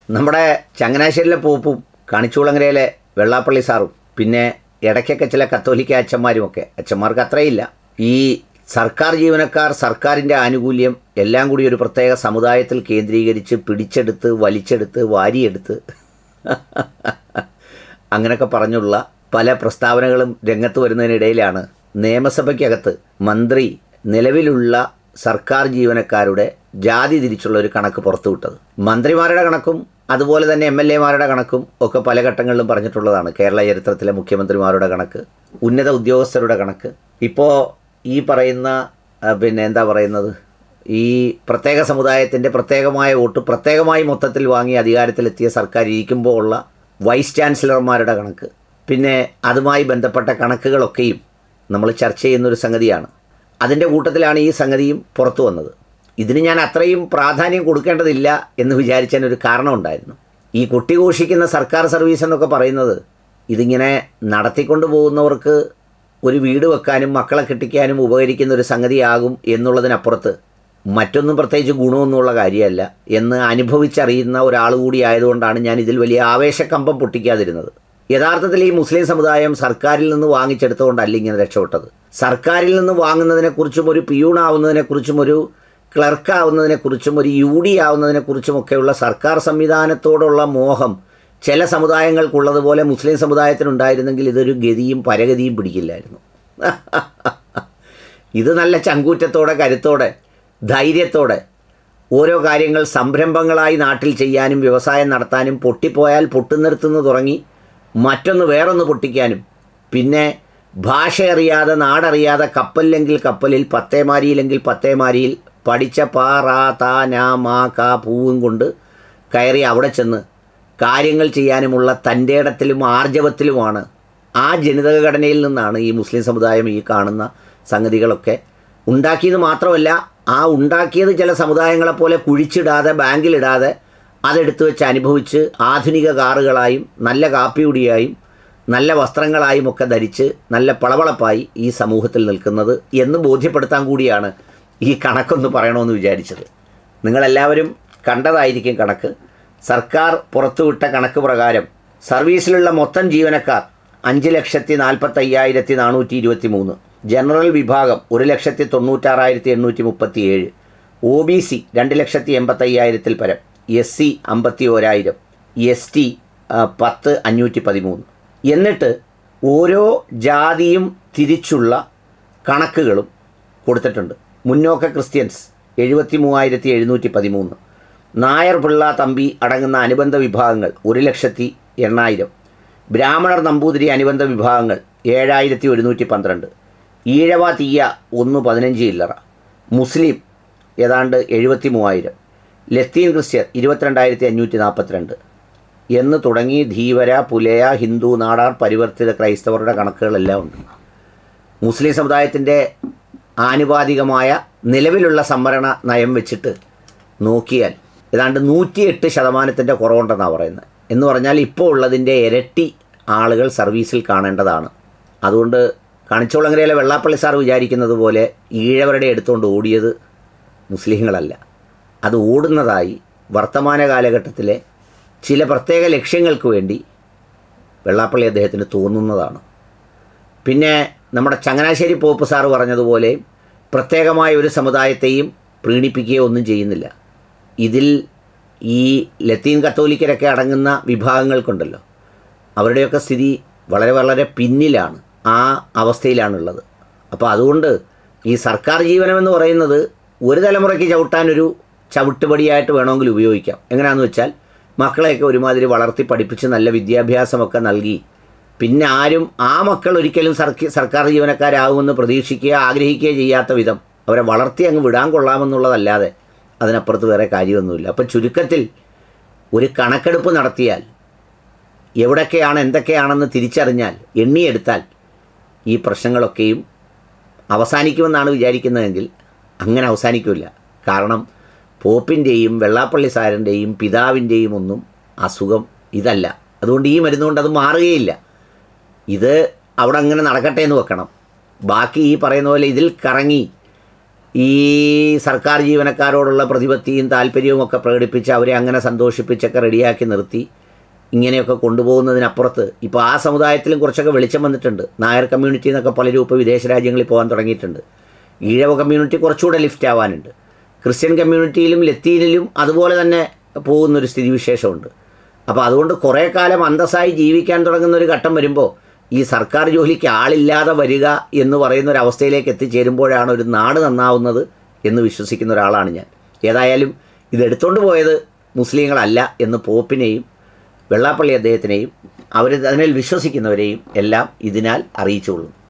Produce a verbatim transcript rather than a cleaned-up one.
നമ്മുടെ ചങ്ങനാശ്ശേരിയിലെ പോപ്പും കണിച്ചുകുളങ്ങരയിലെ വെള്ളാപ്പള്ളി സാറും പിന്നെ ഇടയ്ക്കൊക്കെ ചില കത്തോലിക്ക അച്ഛന്മാരുമൊക്കെ, അച്ഛന്മാർക്ക് അത്രയില്ല, ഈ സർക്കാർ ജീവനക്കാർ, സർക്കാരിൻ്റെ ആനുകൂല്യം എല്ലാം കൂടി ഒരു പ്രത്യേക സമുദായത്തിൽ കേന്ദ്രീകരിച്ച് പിടിച്ചെടുത്ത് വലിച്ചെടുത്ത് വാരിയെടുത്ത് അങ്ങനെയൊക്കെ പറഞ്ഞുള്ള പല പ്രസ്താവനകളും രംഗത്ത് വരുന്നതിനിടയിലാണ് നിയമസഭയ്ക്കകത്ത് മന്ത്രി നിലവിലുള്ള സർക്കാർ ജീവനക്കാരുടെ ജാതി തിരിച്ചുള്ള ഒരു കണക്ക് പുറത്തുവിട്ടത്. മന്ത്രിമാരുടെ കണക്കും അതുപോലെ തന്നെ എം എൽ എമാരുടെ കണക്കും ഒക്കെ പല ഘട്ടങ്ങളിലും പറഞ്ഞിട്ടുള്ളതാണ്. കേരള ചരിത്രത്തിലെ മുഖ്യമന്ത്രിമാരുടെ കണക്ക്, ഉന്നത ഉദ്യോഗസ്ഥരുടെ കണക്ക്. ഇപ്പോൾ ഈ പറയുന്ന പിന്നെ എന്താ പറയുന്നത്, ഈ പ്രത്യേക സമുദായത്തിൻ്റെ പ്രത്യേകമായ വോട്ട് പ്രത്യേകമായി മൊത്തത്തിൽ വാങ്ങി അധികാരത്തിലെത്തിയ സർക്കാർ ഇരിക്കുമ്പോൾ ഉള്ള വൈസ് ചാൻസലർമാരുടെ കണക്ക്, പിന്നെ അതുമായി ബന്ധപ്പെട്ട കണക്കുകളൊക്കെയും നമ്മൾ ചർച്ച ചെയ്യുന്നൊരു സംഗതിയാണ്. അതിൻ്റെ കൂട്ടത്തിലാണ് ഈ സംഗതിയും പുറത്തു വന്നത്. ഇതിന് ഞാൻ അത്രയും പ്രാധാന്യം കൊടുക്കേണ്ടതില്ല എന്ന് വിചാരിച്ചതിനൊരു കാരണമുണ്ടായിരുന്നു. ഈ കൊട്ടിഘോഷിക്കുന്ന സർക്കാർ സർവീസ് എന്നൊക്കെ പറയുന്നത് ഇതിങ്ങനെ നടത്തിക്കൊണ്ടു പോകുന്നവർക്ക് ഒരു വീട് വെക്കാനും മക്കളെ കെട്ടിക്കാനും ഉപകരിക്കുന്ന ഒരു സംഗതിയാകും എന്നുള്ളതിനപ്പുറത്ത് മറ്റൊന്നും പ്രത്യേകിച്ച് ഗുണമൊന്നുമുള്ള കാര്യമല്ല എന്ന് അനുഭവിച്ചറിയുന്ന ഒരാൾ കൂടി ആയതുകൊണ്ടാണ് ഞാൻ ഇതിൽ വലിയ ആവേശക്കമ്പം പൊട്ടിക്കാതിരുന്നത്. യഥാർത്ഥത്തിൽ ഈ മുസ്ലിം സമുദായം സർക്കാരിൽ നിന്ന് വാങ്ങിച്ചെടുത്തുകൊണ്ടല്ല ഇങ്ങനെ രക്ഷപ്പെട്ടത്. സർക്കാരിൽ നിന്ന് വാങ്ങുന്നതിനെക്കുറിച്ചും ഒരു പിയൂണാവുന്നതിനെക്കുറിച്ചും ഒരു ക്ലർക്കാവുന്നതിനെക്കുറിച്ചും ഒരു യു ഡി ആവുന്നതിനെക്കുറിച്ചുമൊക്കെയുള്ള സർക്കാർ സംവിധാനത്തോടുള്ള മോഹം ചില സമുദായങ്ങൾക്കുള്ളതുപോലെ മുസ്ലിം സമുദായത്തിനുണ്ടായിരുന്നെങ്കിൽ ഇതൊരു ഗതിയും പരഗതിയും പിടിക്കില്ലായിരുന്നു. ഇത് നല്ല ചങ്കൂറ്റത്തോടെ, കരുത്തോടെ, ധൈര്യത്തോടെ ഓരോ കാര്യങ്ങൾ സംരംഭങ്ങളായി നാട്ടിൽ ചെയ്യാനും വ്യവസായം നടത്താനും, പൊട്ടിപ്പോയാൽ പൊട്ടുന്നിടത്തുനിന്ന് തുടങ്ങി മറ്റൊന്ന് വേറൊന്ന് പൊട്ടിക്കാനും, പിന്നെ ഭാഷ അറിയാതെ നാടറിയാതെ കപ്പലിലെങ്കിൽ കപ്പലിൽ, പത്തേമാരിയിലെങ്കിൽ പത്തേമാരിയിൽ പഠിച്ച പാ റാ താ നാ മാ കാ പൂവും കൊണ്ട് കയറി അവിടെ ചെന്ന് കാര്യങ്ങൾ ചെയ്യാനുമുള്ള തൻ്റെ ഇടത്തിലും ആർജവത്തിലുമാണ്. ആ ജനിതകഘടനയിൽ നിന്നാണ് ഈ മുസ്ലിം സമുദായം ഈ കാണുന്ന സംഗതികളൊക്കെ ഉണ്ടാക്കിയത്. മാത്രമല്ല, ആ ഉണ്ടാക്കിയത് ചില സമുദായങ്ങളെപ്പോലെ കുഴിച്ചിടാതെ ബാങ്കിലിടാതെ അതെടുത്ത് വെച്ച് അനുഭവിച്ച് ആധുനിക കാറുകളായും നല്ല കാപ്പിയുടിയായും നല്ല വസ്ത്രങ്ങളായും ഒക്കെ ധരിച്ച് നല്ല പളവളപ്പായി ഈ സമൂഹത്തിൽ നിൽക്കുന്നത് എന്ന് ബോധ്യപ്പെടുത്താൻ കൂടിയാണ് ഈ കണക്കൊന്ന് പറയണമെന്ന് വിചാരിച്ചത്. നിങ്ങളെല്ലാവരും കണ്ടതായിരിക്കും കണക്ക്. സർക്കാർ പുറത്തുവിട്ട കണക്ക് പ്രകാരം സർവീസിലുള്ള മൊത്തം ജീവനക്കാർ അഞ്ച് ലക്ഷത്തി നാൽപ്പത്തയ്യായിരത്തി നാനൂറ്റി ഇരുപത്തി മൂന്ന്, ജനറൽ വിഭാഗം ഒരു ലക്ഷത്തി തൊണ്ണൂറ്റാറായിരത്തി എണ്ണൂറ്റി മുപ്പത്തി ഏഴ്, ഒ ബി സി രണ്ട് ലക്ഷത്തി എൺപത്തയ്യായിരത്തിൽ പരം, എസ് സി അമ്പത്തി ഓരായിരം, എസ് ടി പത്ത് അഞ്ഞൂറ്റി പതിമൂന്ന്. എന്നിട്ട് ഓരോ ജാതിയും തിരിച്ചുള്ള കണക്കുകളും കൊടുത്തിട്ടുണ്ട്. മുന്നോക്ക ക്രിസ്ത്യൻസ് എഴുപത്തി മൂവായിരത്തി എഴുന്നൂറ്റി പതിമൂന്ന്, നായർ പിള്ള തമ്പി അടങ്ങുന്ന അനുബന്ധ വിഭാഗങ്ങൾ ഒരു ലക്ഷത്തി എണ്ണായിരം, ബ്രാഹ്മണർ നമ്പൂതിരി അനുബന്ധ വിഭാഗങ്ങൾ ഏഴായിരത്തി ഒരുന്നൂറ്റി പന്ത്രണ്ട്, ഈഴവ തീയ ഒന്ന് പതിനഞ്ച് ഇല്ലറ, മുസ്ലിം ഏതാണ്ട് എഴുപത്തി മൂവായിരം, ലത്തീൻ ക്രിസ്ത്യർ ഇരുപത്തിരണ്ടായിരത്തി അഞ്ഞൂറ്റി നാൽപ്പത്തിരണ്ട് എന്ന് തുടങ്ങി ധീവര, പുലയ, ഹിന്ദു, നാടാർ, പരിവർത്തിത ക്രൈസ്തവരുടെ കണക്കുകളെല്ലാം ഉണ്ട്. മുസ്ലിം സമുദായത്തിൻ്റെ ആനുപാതികമായ നിലവിലുള്ള സംവരണ നയം വെച്ചിട്ട് നോക്കിയാൽ ഏതാണ്ട് നൂറ്റിയെട്ട് ശതമാനത്തിൻ്റെ കുറവുണ്ടെന്നാണ് പറയുന്നത്. എന്ന് പറഞ്ഞാൽ ഇപ്പോൾ ഉള്ളതിൻ്റെ ഇരട്ടി ആളുകൾ സർവീസിൽ കാണേണ്ടതാണ്. അതുകൊണ്ട് കണിച്ചുകുളങ്ങരയിലെ വെള്ളാപ്പള്ളി സാർ വിചാരിക്കുന്നത് പോലെ ഈഴവരുടെ എടുത്തുകൊണ്ട് ഓടിയത് മുസ്ലിങ്ങളല്ല. അത് ഓടുന്നതായി വർത്തമാന കാലഘട്ടത്തിലെ ചില പ്രത്യേക ലക്ഷ്യങ്ങൾക്ക് വേണ്ടി വെള്ളാപ്പള്ളി അദ്ദേഹത്തിന് തോന്നുന്നതാണ്. പിന്നെ നമ്മുടെ ചങ്ങനാശ്ശേരി പോപ്പ് സാറ് പറഞ്ഞതുപോലെ പ്രത്യേകമായ ഒരു സമുദായത്തെയും പ്രീണിപ്പിക്കുകയോ ഒന്നും ചെയ്യുന്നില്ല. ഇതിൽ ഈ ലത്തീൻ കത്തോലിക്കരൊക്കെ അടങ്ങുന്ന വിഭാഗങ്ങൾക്കുണ്ടല്ലോ, അവരുടെയൊക്കെ സ്ഥിതി വളരെ വളരെ പിന്നിലാണ്, ആ അവസ്ഥയിലാണുള്ളത്. അപ്പോൾ അതുകൊണ്ട് ഈ സർക്കാർ ജീവനമെന്ന് പറയുന്നത് ഒരു തലമുറയ്ക്ക് ചവിട്ടാനൊരു ചവിട്ടുപടിയായിട്ട് വേണമെങ്കിൽ ഉപയോഗിക്കാം. എങ്ങനെയാണെന്ന് വെച്ചാൽ മക്കളെയൊക്കെ ഒരുമാതിരി വളർത്തി പഠിപ്പിച്ച് നല്ല വിദ്യാഭ്യാസമൊക്കെ നൽകി പിന്നെ ആരും ആ മക്കൾ ഒരിക്കലും സർക്കാർ ജീവനക്കാരാകുമെന്ന് പ്രതീക്ഷിക്കുകയോ ആഗ്രഹിക്കുകയോ ചെയ്യാത്ത വിധം അവരെ വളർത്തി അങ്ങ് വിടാൻ കൊള്ളാമെന്നുള്ളതല്ലാതെ അതിനപ്പുറത്ത് വേറെ കാര്യമൊന്നുമില്ല. അപ്പം ചുരുക്കത്തിൽ ഒരു കണക്കെടുപ്പ് നടത്തിയാൽ എവിടൊക്കെയാണ് എന്തൊക്കെയാണെന്ന് തിരിച്ചറിഞ്ഞാൽ എണ്ണിയെടുത്താൽ ഈ പ്രശ്നങ്ങളൊക്കെയും അവസാനിക്കുമെന്നാണ് വിചാരിക്കുന്നതെങ്കിൽ അങ്ങനെ അവസാനിക്കില്ല. കാരണം പോപ്പിൻ്റെയും വെള്ളാപ്പള്ളി സാറിൻ്റെയും പിതാവിൻ്റെയും ഒന്നും അസുഖം ഇതല്ല. അതുകൊണ്ട് ഈ മരുന്നുകൊണ്ട് അത് മാറുകയില്ല. ഇത് അവിടെ അങ്ങനെ നടക്കട്ടെ എന്ന് വെക്കണം. ബാക്കി ഈ പറയുന്ന പോലെ ഇതിൽ കറങ്ങി ഈ സർക്കാർ ജീവനക്കാരോടുള്ള പ്രതിപത്തിയും താല്പര്യവും ഒക്കെ പ്രകടിപ്പിച്ച് അവരെ അങ്ങനെ സന്തോഷിപ്പിച്ചൊക്കെ റെഡിയാക്കി നിർത്തി ഇങ്ങനെയൊക്കെ കൊണ്ടുപോകുന്നതിനപ്പുറത്ത് ഇപ്പോൾ ആ സമുദായത്തിലും കുറച്ചൊക്കെ വെളിച്ചം വന്നിട്ടുണ്ട്. നായർ കമ്മ്യൂണിറ്റി എന്നൊക്കെ പലരും ഇപ്പോൾ വിദേശ രാജ്യങ്ങളിൽ പോകാൻ തുടങ്ങിയിട്ടുണ്ട്. ഈഴവ കമ്മ്യൂണിറ്റി കുറച്ചുകൂടെ ലിഫ്റ്റ് ആവാനുണ്ട്. ക്രിസ്ത്യൻ കമ്മ്യൂണിറ്റിയിലും ലത്തീനിലും അതുപോലെ തന്നെ പോകുന്നൊരു സ്ഥിതിവിശേഷമുണ്ട്. അപ്പോൾ അതുകൊണ്ട് കുറേ കാലം അന്തസ്സായി ജീവിക്കാൻ തുടങ്ങുന്ന ഒരു ഘട്ടം വരുമ്പോൾ ഈ സർക്കാർ ജോലിക്ക് ആളില്ലാതെ വരിക എന്ന് പറയുന്ന ഒരു അവസ്ഥയിലേക്ക് എത്തിച്ചേരുമ്പോഴാണ് ഒരു നാട് നന്നാവുന്നത് എന്ന് വിശ്വസിക്കുന്ന ഒരാളാണ് ഞാൻ. ഏതായാലും ഇതെടുത്തുകൊണ്ട് പോയത് മുസ്ലിങ്ങളല്ല എന്ന് പോപ്പിനെയും വെള്ളാപ്പള്ളി അദ്ദേഹത്തിനെയും അവർ അതിൽ വിശ്വസിക്കുന്നവരെയും എല്ലാം ഇതിനാൽ അറിയിച്ചുകൊള്ളും.